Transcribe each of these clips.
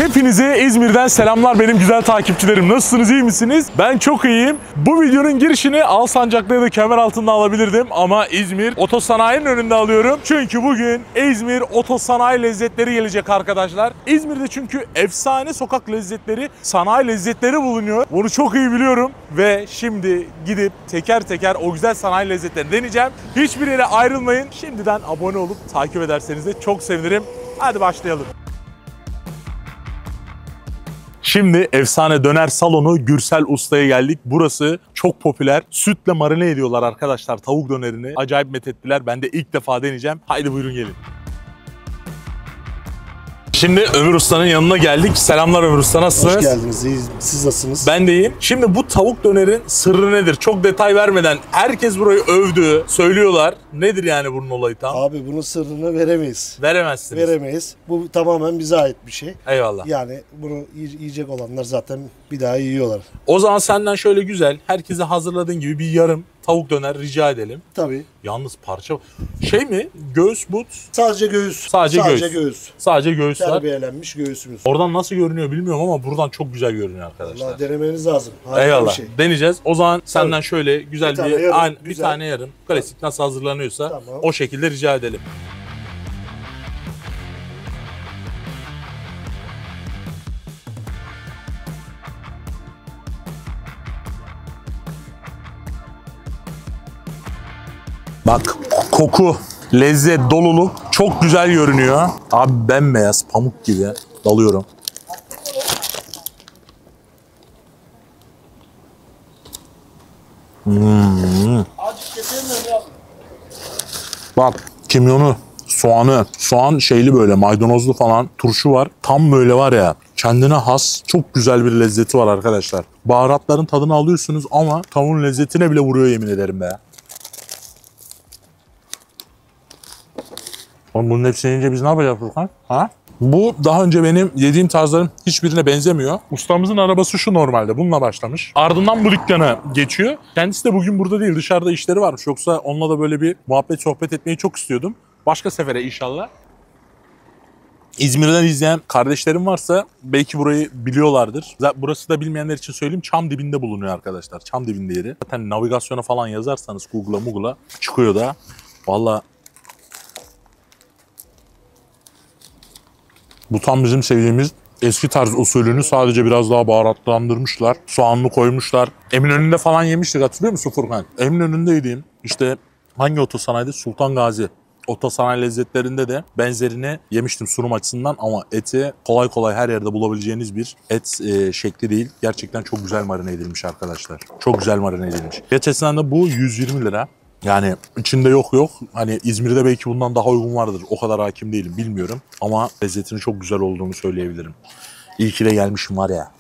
Hepinize İzmir'den selamlar benim güzel takipçilerim. Nasılsınız, iyi misiniz? Ben çok iyiyim. Bu videonun girişini Alsancak'ta ya da Kemeraltı'nda alabilirdim ama İzmir Otosanayi'nin önünde alıyorum. Çünkü bugün İzmir Otosanayi lezzetleri gelecek arkadaşlar. İzmir'de çünkü efsane sokak lezzetleri, sanayi lezzetleri bulunuyor. Bunu çok iyi biliyorum ve şimdi gidip teker teker o güzel sanayi lezzetlerini deneyeceğim. Hiçbir yere ayrılmayın. Şimdiden abone olup takip ederseniz de çok sevinirim. Hadi başlayalım. Şimdi efsane döner salonu Gürsel Usta'ya geldik. Burası çok popüler. Sütle marine ediyorlar arkadaşlar tavuk dönerini. Acayip methettiler. Ben de ilk defa deneyeceğim. Haydi buyurun gelin. Şimdi Ömür Usta'nın yanına geldik. Selamlar Ömür Usta, nasılsınız? Hoş geldiniz. İyi. Siz nasılsınız? Ben de iyiyim. Şimdi bu tavuk dönerin sırrı nedir? Çok detay vermeden herkes burayı övdü, söylüyorlar. Nedir yani bunun olayı tam? Abi bunun sırrını veremeyiz. Veremezsiniz. Veremeyiz. Bu tamamen bize ait bir şey. Eyvallah. Yani bunu yiyecek olanlar zaten bir daha yiyorlar. O zaman senden şöyle güzel, herkese hazırladığın gibi bir yarım tavuk döner rica edelim. Tabii. Yalnız parça şey mi? Göğüs, but. Sadece göğüs. Sadece göğüs. Sadece göğüs var. Terbiyelenmiş göğsümüz. Oradan nasıl görünüyor bilmiyorum ama buradan çok güzel görünüyor arkadaşlar. Allah denemeniz lazım. Harika Eyvallah. bir şey. Deneyeceğiz. O zaman senden şöyle güzel bir güzel. tane yarım. Klasik nasıl hazırlanıyorsa Tamam. o şekilde rica edelim. Bak, koku, lezzet, doluluk çok güzel görünüyor. Abi bembeyaz, pamuk gibi dalıyorum. Bak, kimyonu, soğanı, soğan şeyli böyle maydanozlu falan, turşu var. Tam böyle var ya, kendine has çok güzel bir lezzeti var arkadaşlar. Baharatların tadını alıyorsunuz ama tavuğun lezzetine bile vuruyor yemin ederim be. Oğlum bunun hepsini yiyince biz ne yapacağız Furkan? Ha? Bu daha önce benim yediğim tarzların hiçbirine benzemiyor. Ustamızın arabası şu normalde. Bununla başlamış. Ardından bu dükkana geçiyor. Kendisi de bugün burada değil. Dışarıda işleri varmış. Yoksa onunla da böyle bir muhabbet sohbet etmeyi çok istiyordum. Başka sefere inşallah. İzmir'den izleyen kardeşlerim varsa belki burayı biliyorlardır. Burası da bilmeyenler için söyleyeyim. Çam dibinde bulunuyor arkadaşlar. Çam dibinde yeri. Zaten navigasyona falan yazarsanız Google'a çıkıyor da. Vallahi bu tam bizim sevdiğimiz eski tarz usulünü sadece biraz daha baharatlandırmışlar. Soğanlı koymuşlar. Eminönü'nde falan yemiştik, hatırlıyor musun Furkan? Eminönü'nde yediğim işte hangi otosanaydı? Sultan Gazi. Otosanayi lezzetlerinde de benzerini yemiştim sunum açısından ama eti kolay kolay her yerde bulabileceğiniz bir et şekli değil. Gerçekten çok güzel marine edilmiş arkadaşlar. Çok güzel marine edilmiş. Fiyat açısından da bu 120 lira. Yani içinde yok. Hani İzmir'de belki bundan daha uygun vardır. O kadar hakim değilim, bilmiyorum. Ama lezzetinin çok güzel olduğunu söyleyebilirim. İyi ki de gelmişim var ya.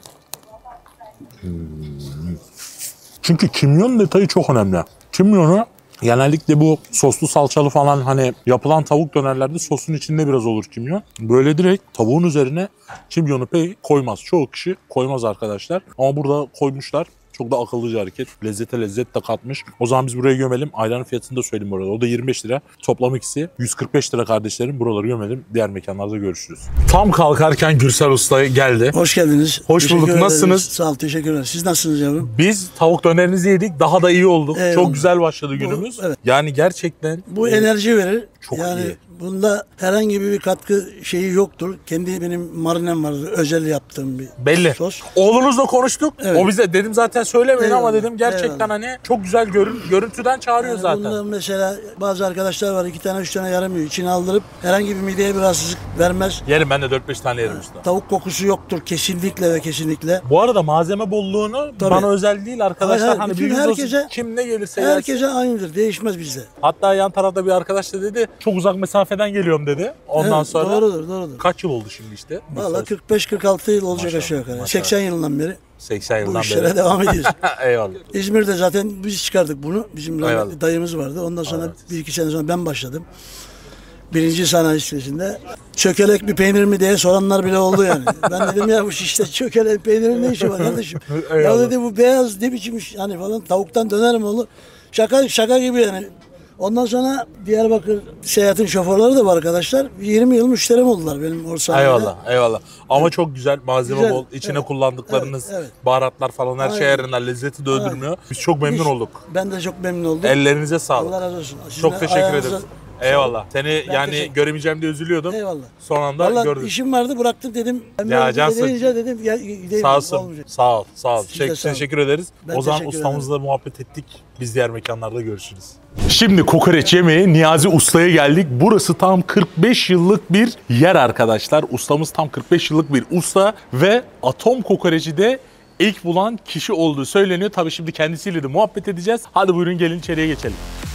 Çünkü kimyon detayı çok önemli. Kimyonu genellikle bu soslu salçalı falan hani yapılan tavuk dönerlerde sosun içinde biraz olur kimyon. Böyle direkt tavuğun üzerine kimyonu pek koymaz. Çoğu kişi koymaz arkadaşlar. Ama burada koymuşlar. Çok da akıllıca hareket. Lezzete lezzet de katmış. O zaman biz buraya gömelim. Ayranın fiyatını da söyleyeyim burada. O da 25 lira. Toplam ikisi 145 lira kardeşlerim. Buraları gömelim. Diğer mekanlarda görüşürüz. Tam kalkarken Gürsel Usta geldi. Hoş geldiniz. Hoş bulduk. Nasılsınız? Sağ ol, teşekkürler. Siz nasılsınız yavrum? Biz tavuk dönerinizi yedik. Daha da iyi olduk. Eyvallah. Çok güzel başladı günümüz. Evet. Yani gerçekten Bu enerji verir. çok yani iyi. Bunda herhangi bir katkı şeyi yoktur. Kendi benim marinem vardır. Özel yaptığım bir belli. sos. Oğlunuzla konuştuk. Evet. O bize dedim zaten söylemeyin ama Eyvallah. dedim gerçekten Eyvallah. hani çok güzel görüntüden çağırıyor Yani zaten. bunda mesela bazı arkadaşlar var 2 tane 3 tane yaramıyor. İçine aldırıp herhangi bir mideye bir rahatsızlık vermez. Yerim, ben de 4-5 tane yerim usta. Tavuk kokusu yoktur kesinlikle ve kesinlikle. Bu arada malzeme bolluğunu Tabii. bana özel değil arkadaşlar. Hayır, Hani bütün bilginiz herkese- olsun, kim ne gelirse gelsin. Herkese aynıdır. Değişmez bizde. Hatta yan tarafta bir arkadaş da dedi çok uzak mesafeden geliyorum dedi. Ondan Evet, sonra Doğrudur. kaç yıl oldu şimdi işte? Valla 45-46 yıl olacak Maşallah, aşağı yukarı. maşallah. 80 yılından beri 80 bu yıldan işlere beri. devam ediyoruz. Eyvallah. İzmir'de zaten biz çıkardık bunu. Bizim rahmetli Eyvallah. dayımız vardı. Ondan sonra Evet. 1-2 sene sonra ben başladım. Birinci sanayi sitesinde. Çökelek bir peynir mi diye soranlar bile oldu yani. Ben dedim ya bu şişte çökelek peynirin ne işi var kardeşim? Ya Eyvallah. dedi bu beyaz ne biçim iş hani falan tavuktan döner mi olur? Şaka gibi yani. Ondan sonra Diyarbakır seyahatin şoförleri de var arkadaşlar. 20 yıl müşterim oldular benim orada. Eyvallah, eyvallah. Ama çok güzel, malzeme Güzel, bol. İçine evet. kullandıklarınız, Evet. baharatlar falan her şey Aynen. yerinden, lezzeti de öldürmüyor. Biz çok memnun olduk. Ben de çok memnun oldum. Ellerinize sağlık. Allah razı olsun. Sizin Çok teşekkür ayağınıza- ederiz. Eyvallah. Seni yani teşekkür- göremeyeceğim diye üzülüyordum. Eyvallah. Son anda Vallahi gördüm. işim vardı bıraktım dedim. Ya Cansın. Deyince dedim gideyim. Sağ olsun. Olmayacak. Sağ ol. Sağ ol. Siz de sağ olun. Teşekkür ederiz. Ben O zaman teşekkür ustamızla muhabbet ettik. Biz diğer mekanlarda görüşürüz. Şimdi kokoreç yemeye Niyazi Usta'ya geldik. Burası tam 45 yıllık bir yer arkadaşlar. Ustamız tam 45 yıllık bir usta ve atom kokoreci de ilk bulan kişi olduğu söyleniyor. Tabii şimdi kendisiyle de muhabbet edeceğiz. Hadi buyurun gelin içeriye geçelim.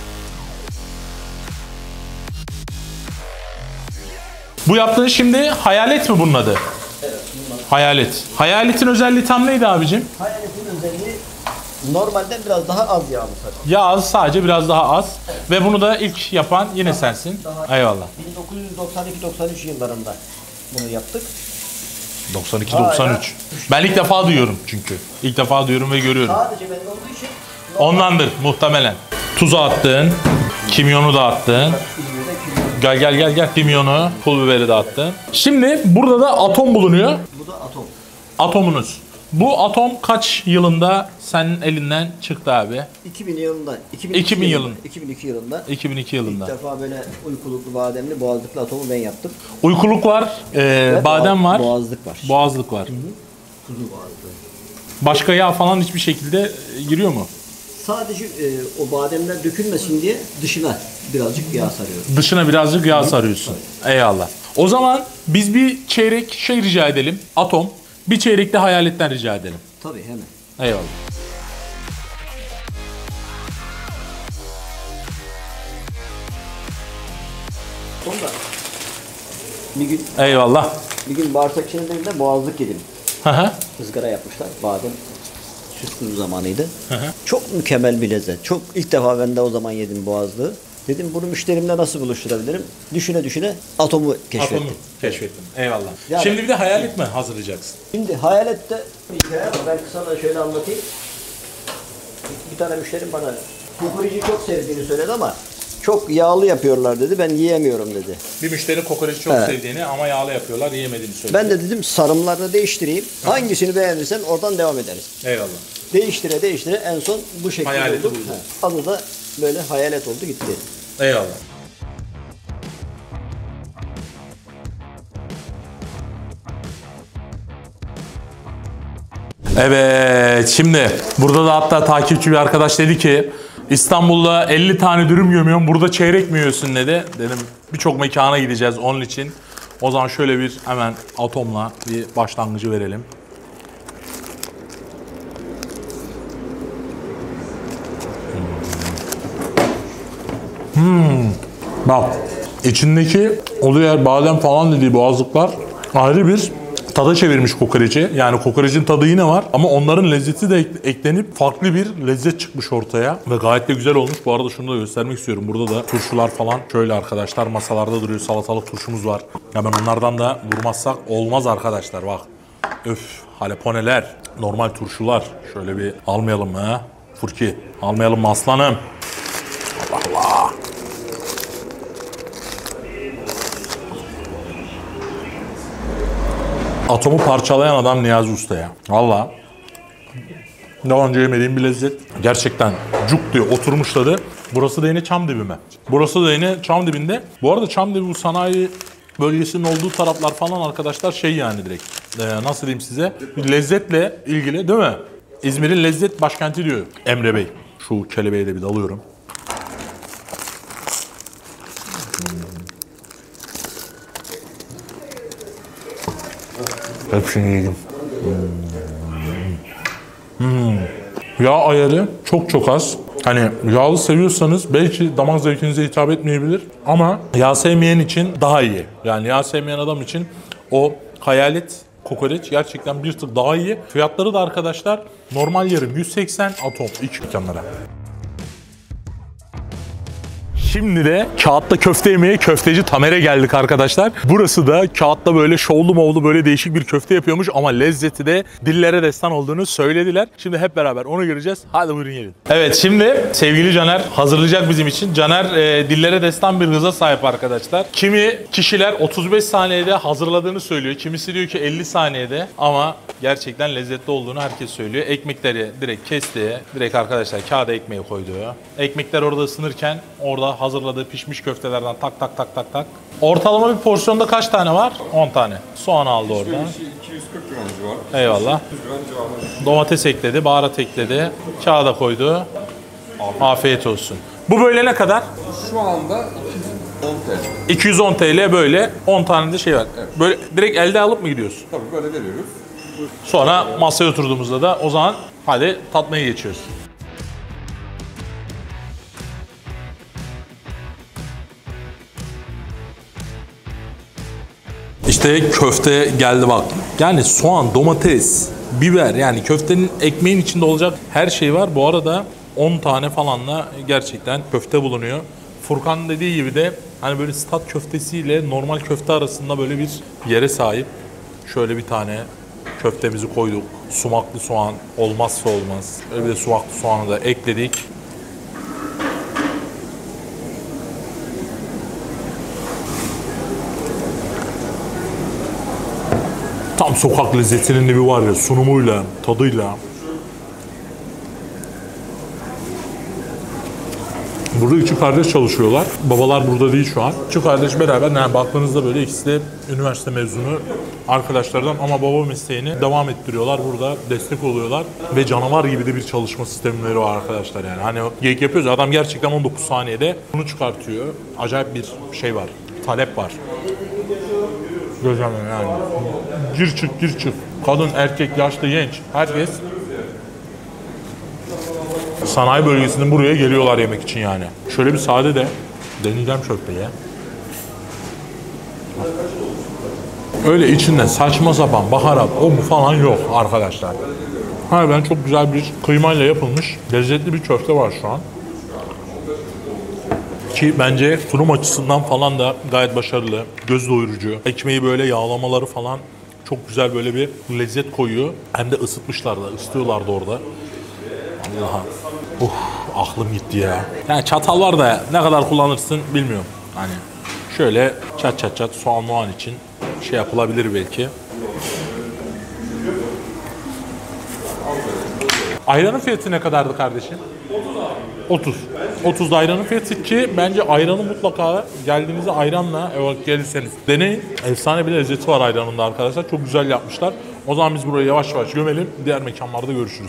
Bu yaptığın şimdi hayalet mi bunun adı? Evet. Hayalet. Hayaletin özelliği tam neydi abicim? Hayaletin özelliği normalden biraz daha az yağlı tabii. Yağ az, sadece biraz daha az. Ve bunu da ilk yapan yine sensin. Eyvallah. 1992-93 yıllarında bunu yaptık. 92-93. Ben ilk defa duyuyorum çünkü. İlk defa duyuyorum ve görüyorum. Sadece benim olduğu için Ondandır muhtemelen. Tuzu attın, kimyonu da attın. İzmir'de külüyor. Gel. Kimyonu, pul biberi de attın. Şimdi burada da atom bulunuyor. Bu da atom. Atomunuz. Bu atom kaç yılında senin elinden çıktı abi? 2000 yılında. 2000 yılında. 2002 yılında. 2002 yılında. İlk defa böyle uykuluklu, bademli, boğazlıklı atomu ben yaptım. Uykuluk var, Ve badem var, Boğazlık var. boğazlık var. Kuzu boğazlığı. Başka yağ falan hiçbir şekilde giriyor mu? Sadece o bademler dökülmesin diye dışına birazcık yağ sarıyorum. Dışına birazcık yağ sarıyorsun. Eyvallah. O zaman biz bir çeyrek şey rica edelim. Atom. Bir çeyrek de hayaletten rica edelim. Tabii hemen. Eyvallah. Sonra Eyvallah. bir gün bağırsak çiğnediğimde boğazlık yedim. Hı hı. Izgara yapmışlar. Badem süt kuzu zamanıydı. hı. Çok mükemmel bir lezzet. Çok ilk defa ben de o zaman yedim boğazlığı. Dedim bunu müşterimle nasıl buluşturabilirim? Düşüne düşüne atomu keşfettim. Atomu keşfettim. Eyvallah. Yani- Şimdi bir de hayalet mi hazırlayacaksın? Şimdi hayalette bir hikaye var. Ben kısa da şöyle anlatayım. Bir tane müşterim bana kokoreci çok sevdiğini söyledi ama çok yağlı yapıyorlar dedi. Ben yiyemiyorum dedi. Bir müşteri kokoreci çok Evet. sevdiğini ama yağlı yapıyorlar, yiyemediğini söyledi. Ben de dedim sarımlarını değiştireyim. Hangisini beğenirsen oradan devam ederiz. Eyvallah. Değiştire en son bu şekilde Hayaleti oldu. buldun. Ha, adı da böyle hayalet oldu gitti. Eyvallah. Evet, şimdi burada da hatta takipçi bir arkadaş dedi ki İstanbul'da 50 tane dürüm gömüyorum, burada çeyrek mi yiyorsun dedi. Dedim birçok mekana gideceğiz onun için. O zaman şöyle bir hemen atomla bir başlangıcı verelim. Bak, içindeki oluyor badem falan dediği boğazlıklar ayrı bir tada çevirmiş kokoreci. Yani kokorecin tadı yine var ama onların lezzeti de eklenip farklı bir lezzet çıkmış ortaya. Ve gayet de güzel olmuş. Bu arada şunu da göstermek istiyorum. Burada da turşular falan şöyle arkadaşlar masalarda duruyor. Salatalık turşumuz var. Hemen onlardan da vurmazsak olmaz arkadaşlar bak. Öf, haleponeler, normal turşular. Şöyle bir almayalım mı? Furki, almayalım mı aslanım? Allah Allah. Atomu parçalayan adam Niyazi Usta ya. Valla. Daha önce yemediğim bir lezzet. Gerçekten cuk diye oturmuş tadı. Burası da yine Çamdibi mi? Burası da yine Çamdibi'nde. Bu arada Çamdibi bu sanayi bölgesinin olduğu taraflar falan arkadaşlar şey yani direkt. Nasıl diyeyim size? Bir lezzetle ilgili değil mi? İzmir'in lezzet başkenti diyor Emre Bey. Şu kelebeğe de bir dalıyorum. Hepsini yedim. Yağ ayarı çok az. Hani yağlı seviyorsanız belki damak zevkinize hitap etmeyebilir ama yağ sevmeyen için daha iyi. Yani yağ sevmeyen adam için o hayalet kokoreç gerçekten bir tık daha iyi. Fiyatları da arkadaşlar normal yarım 180 atom 2 dükkanlara. Şimdi de Kağıt'ta köfte yemeye köfteci Tamer'e geldik arkadaşlar. Burası da Kağıt'ta böyle şovlu movlu böyle değişik bir köfte yapıyormuş ama lezzeti de dillere destan olduğunu söylediler. Şimdi hep beraber onu göreceğiz. Hadi buyurun gelin. Evet, şimdi sevgili Caner hazırlayacak bizim için. Caner dillere destan bir hıza sahip arkadaşlar. Kimi kişiler 35 saniyede hazırladığını söylüyor. Kimisi diyor ki 50 saniyede ama gerçekten lezzetli olduğunu herkes söylüyor. Ekmekleri direkt kesti. Direkt arkadaşlar kağıda ekmeği koydu. Ekmekler orada ısınırken orada hazırladığı pişmiş köftelerden tak tak tak tak tak. Ortalama bir porsiyonda kaç tane var? 10 tane. Soğan aldı orada. 240 gram civarı. Eyvallah. 100 gram civarı. Domates ekledi, baharat ekledi. Kağıda koydu. Afiyet olsun. Bu böyle ne kadar? Şu anda 210 TL. 210 TL böyle 10 tane de şey var. Böyle direkt elde alıp mı gidiyorsun? Tabii böyle veriyoruz. Sonra masaya oturduğumuzda da o zaman hadi tatmaya geçiyoruz. İşte köfte geldi bak. Yani soğan, domates, biber, yani köftenin ekmeğin içinde olacak her şey var. Bu arada 10 tane falanla gerçekten köfte bulunuyor. Furkan dediği gibi de hani böyle stat köftesiyle normal köfte arasında böyle bir yere sahip. Şöyle bir tane köftemizi koyduk. Sumaklı soğan olmazsa olmaz. Öyle bir de sumaklı soğanı da ekledik. Tam sokak lezzetinin de bir var ya, sunumuyla, tadıyla. Burada iki kardeş çalışıyorlar. Babalar burada değil şu an. İki kardeş beraber, yani baktığınızda böyle ikisi de üniversite mezunu arkadaşlardan ama baba mesleğini devam ettiriyorlar. Burada destek oluyorlar ve canavar gibi de bir çalışma sistemleri var arkadaşlar yani. Hani geyik yapıyoruz, adam gerçekten 19 saniyede bunu çıkartıyor. Acayip bir şey var, talep var. Gözlemle yani. Gir çık gir çık. Kadın, erkek, yaşlı, genç, herkes sanayi bölgesinden buraya geliyorlar yemek için yani. Şöyle bir sade de deneyeceğim köfteyi. Öyle içinde saçma sapan baharat o mu falan yok arkadaşlar. Harbiden çok güzel bir kıymayla yapılmış lezzetli bir köfte var şu an. Ki bence sunum açısından falan da gayet başarılı, göz doyurucu. Ekmeği böyle yağlamaları falan çok güzel böyle bir lezzet koyuyor. Hem de ısıtmışlar da, ısıtıyorlardı orada. Allah'ım. Aklım gitti ya. Yani çatal var da ne kadar kullanırsın bilmiyorum. Hani şöyle çat çat çat soğan muğan için şey yapılabilir belki. Ayranın fiyatı ne kadardı kardeşim? 30. 30 da ayranın fiyatı ki bence ayranı mutlaka geldiğinizde ayranla gelirseniz deneyin. Efsane bir lezzeti var ayranında arkadaşlar. Çok güzel yapmışlar. O zaman biz burayı yavaş yavaş gömelim. Diğer mekanlarda görüşürüz.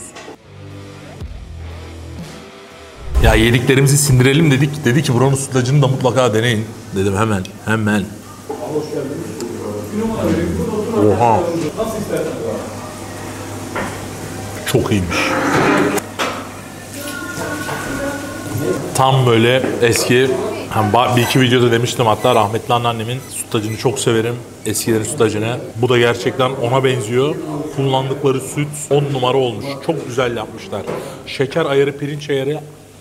Ya yediklerimizi sindirelim dedik. Dedi ki buranın sütlacını da mutlaka deneyin. Dedim hemen. Hemen. Oha. Çok iyiymiş. Tam böyle eski, bir iki videoda demiştim hatta, rahmetli anneannemin sütlacını çok severim. Eskilerin sütlacını. Bu da gerçekten ona benziyor. Kullandıkları süt 10 numara olmuş. Çok güzel yapmışlar. Şeker ayarı, pirinç ayarı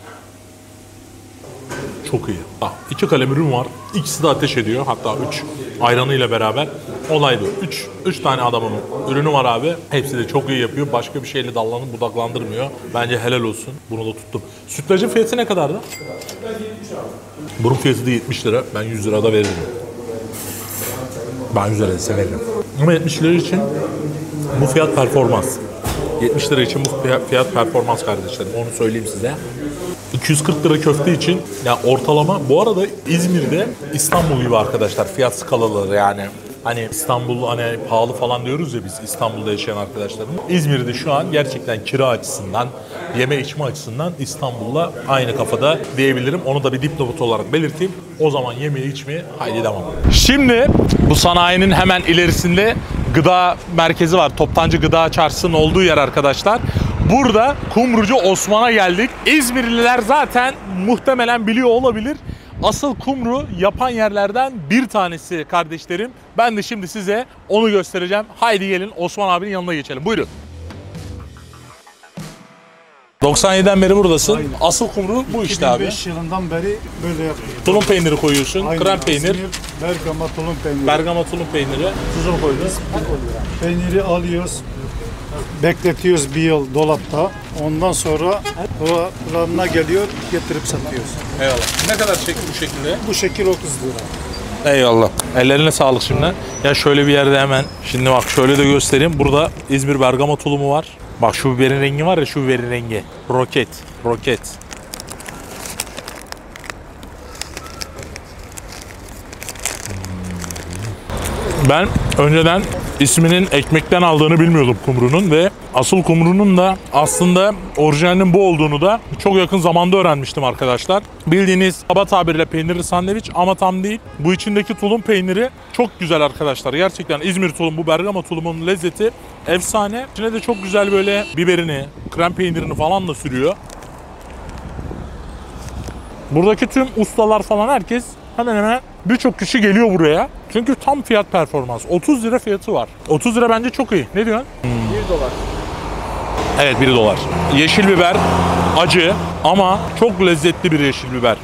çok iyi. 2 kalem ürün var. İkisi de ateş ediyor. Hatta 3 ayranıyla beraber. Olay bu. 3 tane adamın ürünü var abi. Hepsi de çok iyi yapıyor. Başka bir şeyle dallanıp budaklandırmıyor. Bence helal olsun. Bunu da tuttum. Sütlacın fiyatı ne kadardı? Bunun fiyatı da 70 lira. Ben 100 lira da veririm. Ben 100 lira severim. Ama 70 lira için bu fiyat performans. 70 lira için bu fiyat performans kardeşlerim. Onu söyleyeyim size. 240 lira köfte için ya ortalama. Bu arada İzmir'de İstanbul gibi arkadaşlar fiyat skalaları yani. Hani İstanbul hani pahalı falan diyoruz ya biz İstanbul'da yaşayan arkadaşlarım. İzmir'de şu an gerçekten kira açısından, yeme içme açısından İstanbul'la aynı kafada diyebilirim. Onu da bir dipnot olarak belirteyim. O zaman yemeye içmeye haydi devam. Şimdi bu sanayinin hemen ilerisinde gıda merkezi var. Toptancı Gıda Çarşısı'nın olduğu yer arkadaşlar. Burada Kumrucu Osman'a geldik. İzmirliler zaten muhtemelen biliyor olabilir. Asıl kumru yapan yerlerden bir tanesi kardeşlerim. Ben de şimdi size onu göstereceğim. Haydi gelin Osman abinin yanına geçelim. Buyurun. 97'den beri buradasın. Asıl kumru bu işte abi. 2005 yılından beri böyle yapıyoruz. Tulum peyniri koyuyorsun, Aynen, krem peynir, İzmir, Bergama tulum peyniri. bergama tulum peyniri, tuzunu koydun. Peyniri alıyoruz, bekletiyoruz bir yıl dolapta. Ondan sonra oranına geliyor, getirip satıyoruz. Eyvallah. Ne kadar çekti bu şekilde? Bu şekil 30 lira. Eyvallah. Ellerine sağlık şimdi. Ya şöyle bir yerde hemen, şimdi bak şöyle de göstereyim. Burada İzmir bergama tulumu var. Bak şu biberin rengi var ya, şu biberin rengi. Roket. Roket. Ben önceden isminin ekmekten aldığını bilmiyordum kumrunun ve asıl kumrunun da aslında orijinalinin bu olduğunu da çok yakın zamanda öğrenmiştim arkadaşlar. Bildiğiniz kaba tabirle peynirli sandviç ama tam değil. Bu içindeki tulum peyniri çok güzel arkadaşlar. Gerçekten İzmir tulum, bu Bergama tulumunun lezzeti efsane. İçine de çok güzel böyle biberini, krem peynirini falan da sürüyor. Buradaki tüm ustalar falan, herkes hemen hemen birçok kişi geliyor buraya. Çünkü tam fiyat performans. 30 lira fiyatı var. 30 lira bence çok iyi. Ne diyorsun? 1 dolar. Evet, 1 dolar. Yeşil biber acı ama çok lezzetli bir yeşil biber.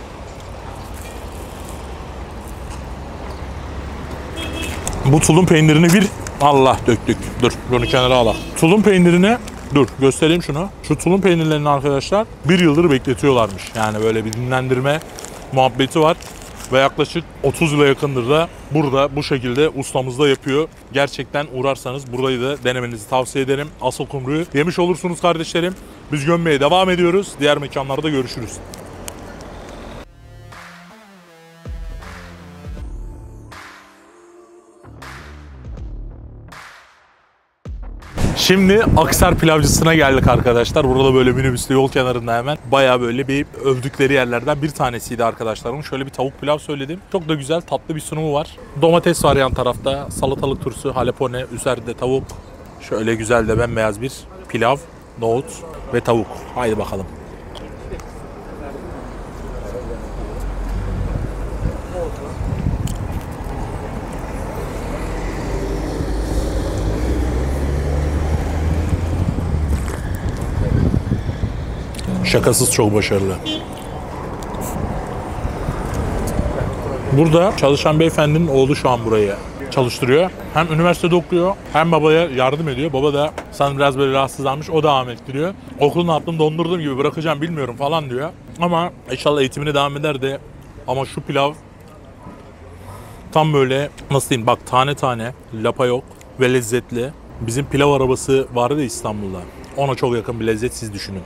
Bu tulum peynirini bir Allah döktük. Dur bunu kenara al. Tulum peynirini dur göstereyim şunu. Şu tulum peynirlerini arkadaşlar 1 yıldır bekletiyorlarmış. Yani böyle bir dinlendirme muhabbeti var. Ve yaklaşık 30 yıla yakındır da burada bu şekilde ustamız da yapıyor. Gerçekten uğrarsanız burayı da denemenizi tavsiye ederim. Asıl kumruyu yemiş olursunuz kardeşlerim. Biz gömmeye devam ediyoruz. Diğer mekanlarda görüşürüz. Şimdi Akser Pilavcısı'na geldik arkadaşlar. Burada böyle minibüste yol kenarında hemen bayağı böyle bir övdükleri yerlerden bir tanesiydi arkadaşlarım. Şöyle bir tavuk pilav söyledim. Çok da güzel, tatlı bir sunumu var. Domates var yan tarafta. Salatalık turşusu, halepone, üzerinde tavuk. Şöyle güzel de bembeyaz bir pilav, nohut ve tavuk. Haydi bakalım. Şakasız çok başarılı. Burada çalışan beyefendinin oğlu şu an burayı çalıştırıyor. Hem üniversitede okuyor hem babaya yardım ediyor. Baba da sanırım biraz böyle rahatsızlanmış, o devam ettiriyor. Okulu ne yaptım, dondurduğum gibi bırakacağım bilmiyorum falan diyor. Ama inşallah eğitimine devam eder de. Ama şu pilav tam böyle nasıl diyeyim, bak tane tane, lapa yok ve lezzetli. Bizim pilav arabası vardı ya İstanbul'da. Ona çok yakın bir lezzet, siz düşünün.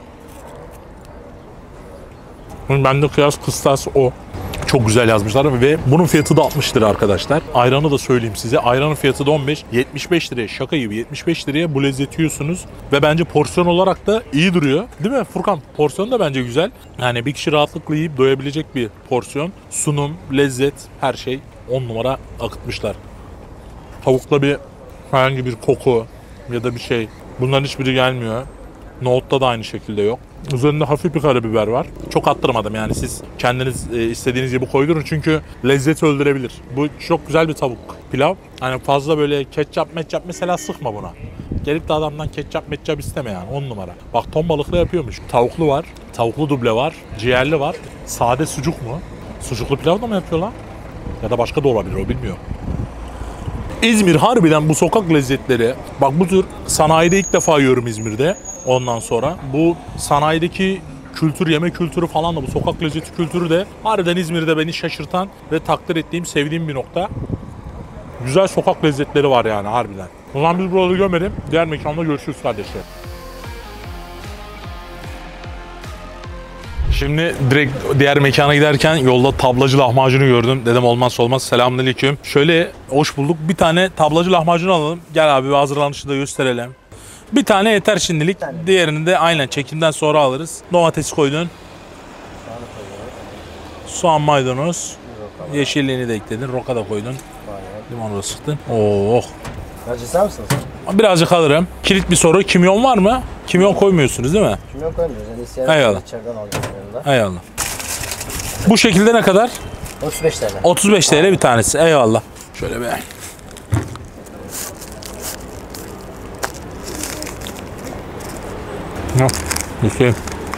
Bende kıyas kıstas o. Çok güzel yazmışlar ve bunun fiyatı da 60 lira arkadaşlar. Ayranı da söyleyeyim size. Ayranın fiyatı da 15. 75 liraya, şaka gibi 75 liraya bu lezzeti yiyorsunuz. Ve bence porsiyon olarak da iyi duruyor. Değil mi Furkan? Porsiyon da bence güzel. Yani bir kişi rahatlıkla yiyip doyabilecek bir porsiyon. Sunum, lezzet, her şey 10 numara akıtmışlar. Tavukla bir herhangi bir koku ya da bir şey. Bunların hiçbiri gelmiyor. Nohutta da aynı şekilde yok. Üzerinde hafif bir karabiber var. Çok attırmadım yani, siz kendiniz istediğiniz gibi koydurun çünkü lezzeti öldürebilir. Bu çok güzel bir tavuk pilav. Hani fazla böyle ketçap mesela sıkma buna. Gelip de adamdan ketçap isteme yani, 10 numara. Bak ton balıklı yapıyormuş. Tavuklu var, tavuklu duble var, ciğerli var. Sade sucuk mu? Sucuklu pilav da mı yapıyorlar? Ya da başka da olabilir, o bilmiyorum. İzmir harbiden bu sokak lezzetleri, bak bu tür sanayide ilk defa yiyorum İzmir'de. Ondan sonra bu sanayideki kültür, yeme kültürü falan da, bu sokak lezzeti kültürü de harbiden İzmir'de beni şaşırtan ve takdir ettiğim, sevdiğim bir nokta. Güzel sokak lezzetleri var yani harbiden. O zaman biz buraları gömelim. Diğer mekanda görüşürüz kardeşler. Şimdi direkt diğer mekana giderken yolda tablacı lahmacunu gördüm. Dedim olmazsa olmaz. Selamünaleyküm. Şöyle hoş bulduk. Bir tane tablacı lahmacun alalım. Gel abi, bir hazırlanışı da gösterelim. Bir tane yeter şimdilik. Diğerini de aynen çekimden sonra alırız. Domates koydun. Soğan, maydanoz. Yeşilliğini de ekledin. Roka da koydun. Limonu da sıktın. Oh. Acı ister misiniz? Birazcık alırım. Kilit bir soru. Kimyon var mı? Kimyon koymuyorsunuz değil mi? Kimyon koymuyoruz. Yani Eyvallah. içeriden alıyoruz yanında. Eyvallah. Bu şekilde ne kadar? 35 TL. 35 TL bir tanesi. Eyvallah. Şöyle bir. Hah, bir şey.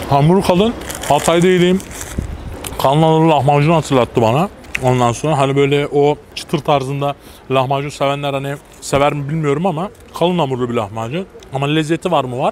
Hamuru kalın. Hatay'da yediğim kanlı lahmacun hatırlattı bana. Ondan sonra hani böyle o çıtır tarzında lahmacun sevenler hani sever mi bilmiyorum ama kalın hamurlu bir lahmacun. Ama lezzeti var mı? Var.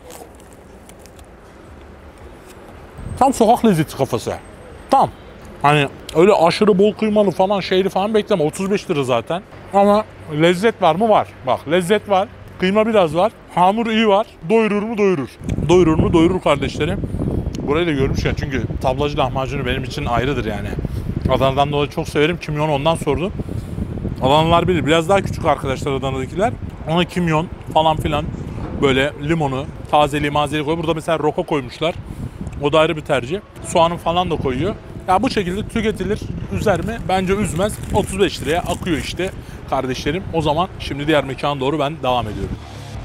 Tam sokak lezzeti kafası. Tam. Hani öyle aşırı bol kıymalı falan şeyli falan bekleme. 35 lira zaten. Ama lezzet var mı? Var. Bak lezzet var. Kıyma biraz var. Hamur iyi var. Doyurur mu? Doyurur. Doyurur mu? Doyurur kardeşlerim. Burayı da görmüşken çünkü tablacı lahmacunu benim için ayrıdır yani. Adana'dan dolayı çok severim. Kimyon ondan sordum. Adanalılar bilir. Biraz daha küçük arkadaşlar Adana'dakiler. Ona kimyon falan filan böyle limonu, tazeliği, mazeliği koyuyor. Burada mesela roko koymuşlar. O da ayrı bir tercih. Soğanı falan da koyuyor. Ya bu şekilde tüketilir. Üzer mi? Bence üzmez. 35 liraya akıyor işte kardeşlerim. O zaman şimdi diğer mekana doğru ben devam ediyorum.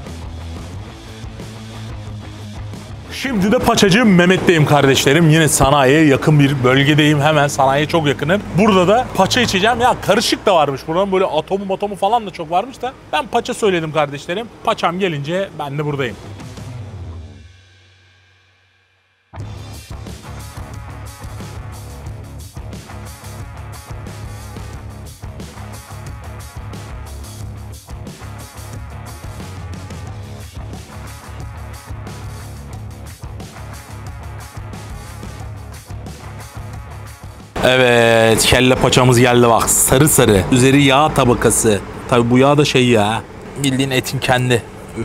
Şimdi de Paçacı Mehmet'teyim kardeşlerim. Yine sanayiye yakın bir bölgedeyim. Hemen sanayiye çok yakınım. Burada da paça içeceğim. Ya karışık da varmış. Buradan böyle atomu falan da çok varmış da. Ben paça söyledim kardeşlerim. Paçam gelince ben de buradayım. Evet, kelle paçamız geldi bak. Sarı sarı. Üzeri yağ tabakası. Tabi bu yağ da şey ya. Bildiğin etin kendi. Üf.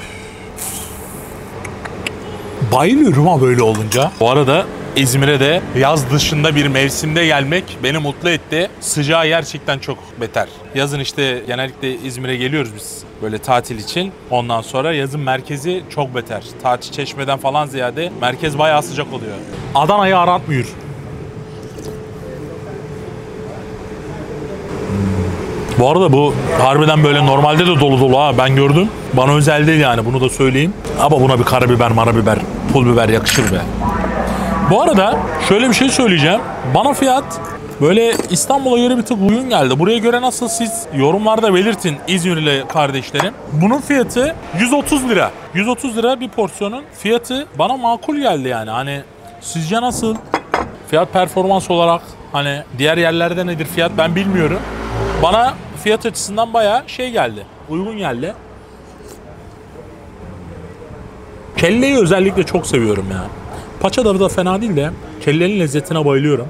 Bayılıyorum ha böyle olunca. Bu arada İzmir'e de yaz dışında bir mevsimde gelmek beni mutlu etti. Sıcağı gerçekten çok beter. Yazın işte genellikle İzmir'e geliyoruz biz böyle tatil için. Ondan sonra yazın merkezi çok beter. Tatil Çeşme'den falan ziyade merkez bayağı sıcak oluyor. Adana'yı aratmıyor. Bu arada bu harbiden böyle normalde de dolu dolu ha, ben gördüm. Bana özel değil yani, bunu da söyleyeyim. Ama buna bir karabiber, marabiber, pul biber yakışır be. Bu arada şöyle bir şey söyleyeceğim. Bana fiyat böyle İstanbul'a göre bir tık uygun geldi. Buraya göre nasıl, siz yorumlarda belirtin İzmirli kardeşlerim. Bunun fiyatı 130 lira. 130 lira bir porsiyonun fiyatı bana makul geldi yani. Hani sizce nasıl? Fiyat performans olarak hani diğer yerlerde nedir fiyat ben bilmiyorum. Bana fiyat açısından bayağı şey geldi. Uygun geldi. Kelleyi özellikle çok seviyorum ya. Paça da fena değil de kellenin lezzetine bayılıyorum.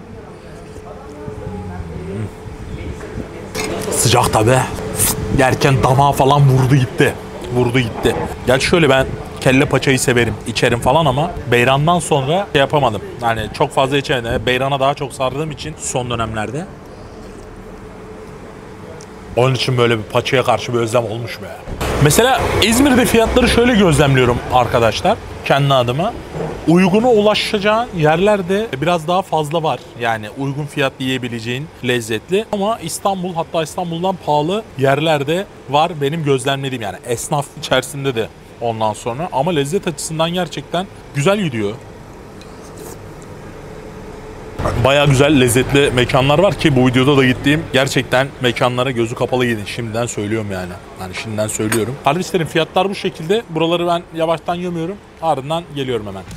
Sıcak tabi. Yerken damağa falan vurdu gitti. Vurdu gitti. Gerçi şöyle, ben kelle paçayı severim, içerim falan ama beyrandan sonra şey yapamadım. Yani çok fazla içemedim. Beyrana daha çok sardığım için son dönemlerde. Onun için böyle bir paçaya karşı bir özlem olmuş be. Mesela İzmir'de fiyatları şöyle gözlemliyorum arkadaşlar, kendi adıma. Uyguna ulaşacağın yerlerde biraz daha fazla var. Yani uygun fiyat yiyebileceğin lezzetli. Ama İstanbul, hatta İstanbul'dan pahalı yerlerde var benim gözlemlediğim, yani esnaf içerisinde de ondan sonra. Ama lezzet açısından gerçekten güzel gidiyor. Bayağı güzel lezzetli mekanlar var ki bu videoda da gittiğim gerçekten mekanlara gözü kapalı gidin. Şimdiden söylüyorum yani. Yani şimdiden söylüyorum. Kardeşlerim, fiyatlar bu şekilde. Buraları ben yavaştan gömüyorum. Ardından geliyorum hemen.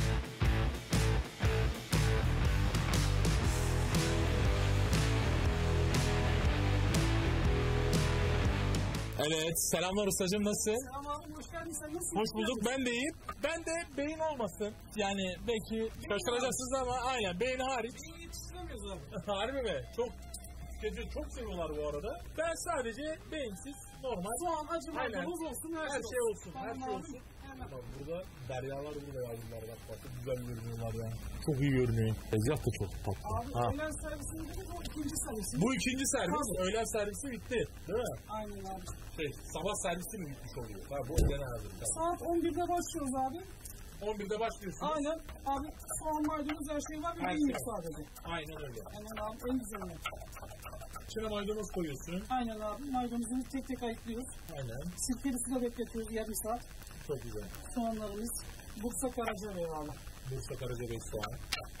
Evet, selamlar ustacığım, nasılsın? Selam abi, hoş geldin, sen nasılsın? Hoş bulduk, ben de iyiyim. Ben de beyin olmasın. Yani belki şaşıracaksınız ama aynen beyin hariç. İyi yetiştiremiyoruz abi. Harbi mi? Çok seviyorlar bu arada. Ben sadece beyinsiz, normal. Soğan, acı, maydanoz olsun, Her şey olsun, her şey olsun. Hemen. Bak burada deryalar, burada yavrular bak güzel görünüyorlar ya. Çok iyi görünüyor. Tezgah da çok tatlı. Abi öğlen servisinde de bu ikinci servisi. Bu ikinci servis, öğlen servisi bitti değil mi? Aynen abi. Sabah servisi mi bitmiş oluyor? Ha, bu öğlen abi. Saat 11'de başlıyoruz abi. 11'de başlıyorsunuz. Aynen. Abi soğan, maydanoz her şey var ve Her beyin şey. yok sadece. Aynen öyle. Aynen abi, en güzeli. İçine maydanoz koyuyorsun. Aynen abi, maydanozunu tek tek ayıklıyoruz. Aynen. Sirkeli suda bekletiyoruz yarım saat. Çok güzel. Soğanlarımız Bursa Karacabey abi. Bursa Karacabey soğan.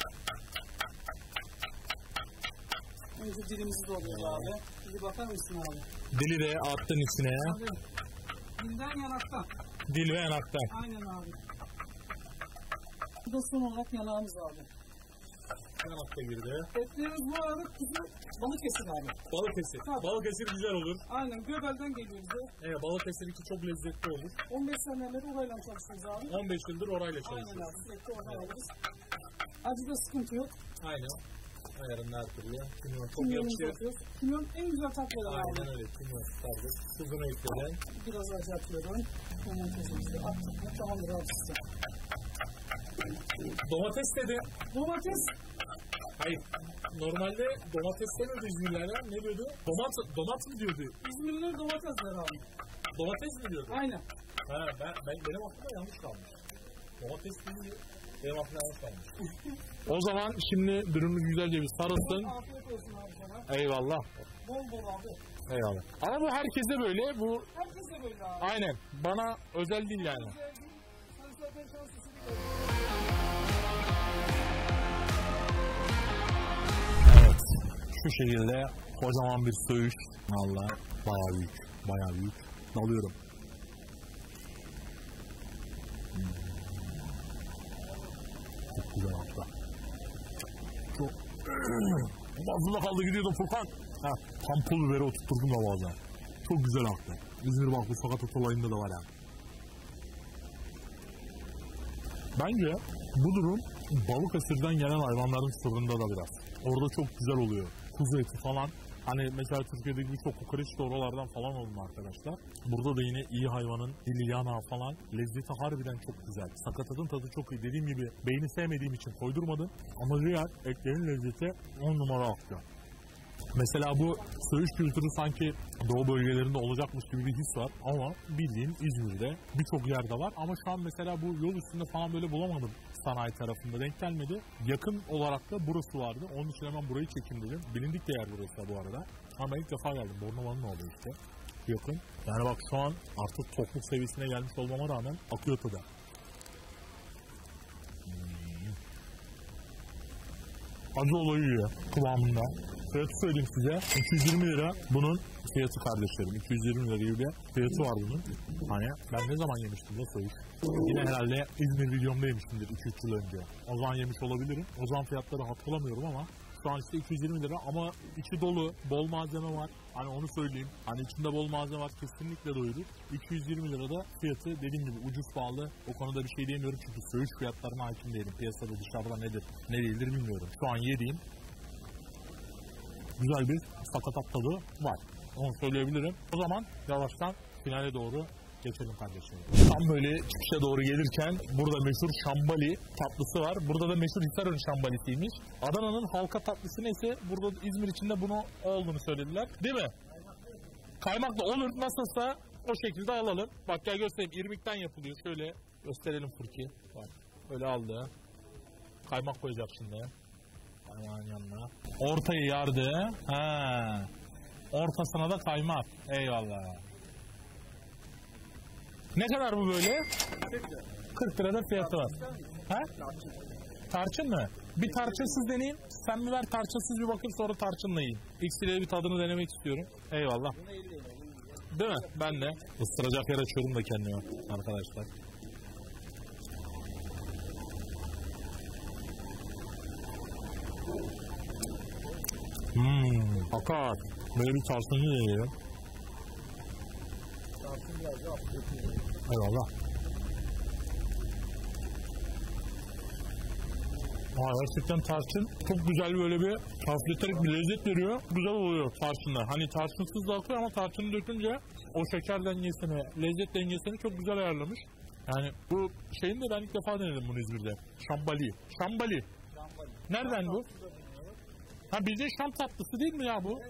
Önce dilimizi doğruyoruz abi. Bir bakar mısın abi? Dili de attın içine ya. Abi, dilden yanaktan. Dil ve yanaktan. Aynen abi. Bu da son olarak yanağımız abi. Yanakta girdi. Etlerimiz bu arada kuzu Balıkesir abi. Balıkesir. Tabii. Balıkesir güzel olur. Aynen Göbel'den geliyor bize. Evet, Balıkesir iki çok lezzetli olur. 15 seneden beri orayla çalışıyoruz abi. 15 yıldır orayla Aynen çalışıyoruz. abi. Sürekli oradan alırız. Acıda sıkıntı yok. Aynen. Ayarında her türlü. Kimyon çok Kimyonumuzu yakışıyor. atıyoruz. Kimyon en güzel tatlılar abi. Aynen öyle. Kimyon tutardık. Tuzunu ekledin. Biraz acı atıyorum. Domatesimizi attık. Tamamdır abi size. Domates dedi. Domates. Hayır. Normalde domates demiyordu İzmirliler. Ne diyordu? Domat mı diyordu? İzmirliler domates der abi. Domates mi diyordu? Aynen. Ha, benim aklımda yanlış kalmış. Domates değil. Benim aklımda yanlış kalmış. O zaman şimdi dürümümüz güzelce bir sarılsın. Afiyet olsun abi sana. Eyvallah. Bol bol abi. Eyvallah. Ama bu herkese böyle. Bu Herkes de böyle abi. aynen. Bana özel değil yani. Sen zaten şanslısın. Evet. Şu şekilde kocaman bir söğüş. Valla bayağı büyük. Bayağı büyük. Dalıyorum. Çok güzel hatta. Çok... Boğazımda kaldı gidiyordum Furkan. Ha, tam pul biberi oturtturdum da boğazına. Çok güzel hatta. İzmir bak bu sakatat olayında da var ya. Bence bu durum Balıkesir'den gelen hayvanların sırrında da biraz. Orada çok güzel oluyor. Kuzu eti falan. Hani mesela Türkiye'deki birçok kokoreç de oralardan falan oldu arkadaşlar. Burada da yine iyi hayvanın dili, yanağı falan. Lezzeti harbiden çok güzel. Sakatatın tadı çok iyi. Dediğim gibi beyni sevmediğim için koydurmadım. Ama diğer etlerin lezzeti 10 numara aktı. Mesela bu söğüş kültürü sanki doğu bölgelerinde olacakmış gibi bir his var ama bildiğin İzmir'de birçok yerde var ama şu an mesela bu yol üstünde falan böyle bulamadım sanayi tarafında denk gelmedi. Yakın olarak da burası vardı. Onun için hemen burayı çekim dedim. Bilindik de yer burası bu arada. Ama ilk defa geldim. Bornova'nın oldu işte. Yakın. Yani bak şu an artık tokluk seviyesine gelmiş olmama rağmen akıyor tadı. Acı olayı yiyor kıvamında. Fiyatı söyleyeyim size. 220 lira bunun fiyatı kardeşlerim. 220 lira gibi bir fiyatı var bunun. Hani ben ne zaman yemiştim de söğüş. Yine herhalde İzmir videomda yemiştimdir 2-3 yıl önce. O zaman yemiş olabilirim. O zaman fiyatları hatırlamıyorum ama şu an işte 220 lira ama içi dolu, bol malzeme var. Hani onu söyleyeyim. Hani içinde bol malzeme var, kesinlikle doyurur. 220 lirada fiyatı dediğim gibi ucuz pahalı. O konuda bir şey diyemiyorum çünkü söğüş fiyatlarına hakim değilim. Piyasada dışarıda nedir, ne değildir bilmiyorum. Şu an yediğim güzel bir sakatat tadı var. Onu söyleyebilirim. O zaman yavaştan finale doğru geçelim kardeşim. Tam böyle çıkışa doğru gelirken burada meşhur şambali tatlısı var. Burada da meşhur Hisarön şambalisiymiş. Adana'nın halka tatlısı neyse burada İzmir içinde bunu olduğunu söylediler. Değil mi? Kaymakla olur. Nasılsa o şekilde alalım. Bak gel göstereyim. İrmikten yapılıyor. Şöyle gösterelim Furki. Bak öyle aldı. Kaymak koyacak şimdi. Kaymağın yanına. Ortayı yardı. Ha. Ortasına da kaymak. Eyvallah. Ne kadar bu böyle? 40 lirada fiyatı var. Ha? Tarçın mı? Bir tarçınsız deneyeyim. Sen mi ver tarçınsız bir bakayım sonra tarçınla yiyeyim. İkisiyle bir tadını denemek istiyorum. Eyvallah. Değil mi? Ben de. Isıracak yer açıyorum da kendime arkadaşlar. Akar. Böyle bir tarçınlı deneyelim. Eyvallah. Gerçekten tarçın çok güzel böyle bir hafifleterek bir lezzet veriyor. Güzel oluyor tarçınla. Hani tarçınsız da akıyor ama tarçını dökünce o şeker dengesini, lezzet dengesini çok güzel ayarlamış. Yani bu şeyin de ben ilk defa denedim bunu İzmir'de. Şambali. Şambali. Nereden bu? Ha bildiğin Şam tatlısı değil mi ya bu?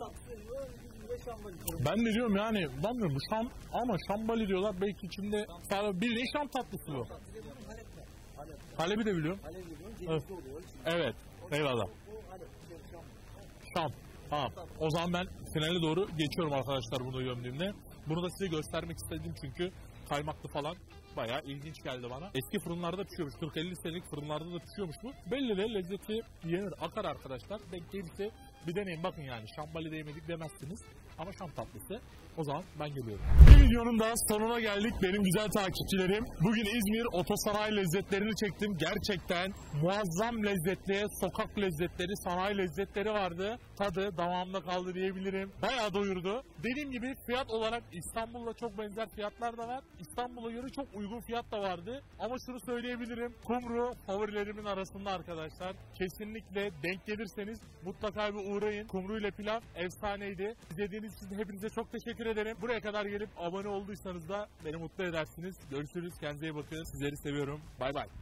Ben de diyorum yani, ben diyorum Şam ama Şambali diyorlar belki içinde bildiğin Şam tatlısı bu. Halep'i de biliyorum. Evet. Evet. Eyvallah. Şam. Tamam. O zaman ben finale doğru geçiyorum arkadaşlar bunu gömdüğümde. Bunu da size göstermek istedim çünkü kaymaklı falan bayağı ilginç geldi bana. Eski fırınlarda pişiyormuş. 40-50 senelik fırınlarda da pişiyormuş bu. Belli de lezzeti yenir. Akar arkadaşlar. Denk gelirse Bir deneyin bakın yani. Şambali'de yemedik demezsiniz. Ama Şam tatlısı. O zaman ben geliyorum. Bir videonun da sonuna geldik benim güzel takipçilerim. Bugün İzmir otosanayi lezzetlerini çektim. Gerçekten muazzam lezzetli, sokak lezzetleri, sanayi lezzetleri vardı. Tadı damağımda kaldı diyebilirim. Bayağı doyurdu. Dediğim gibi fiyat olarak İstanbul'la çok benzer fiyatlar da var. İstanbul'a göre çok uygun fiyat da vardı. Ama şunu söyleyebilirim. Kumru favorilerimin arasında arkadaşlar. Kesinlikle denk gelirseniz mutlaka bir uğrayın. Kumru ile pilav efsaneydi. İzlediğiniz için hepinize çok teşekkür ederim. Buraya kadar gelip abone olduysanız da beni mutlu edersiniz. Görüşürüz. Kendinize iyi bakın. Sizleri seviyorum. Bay bay.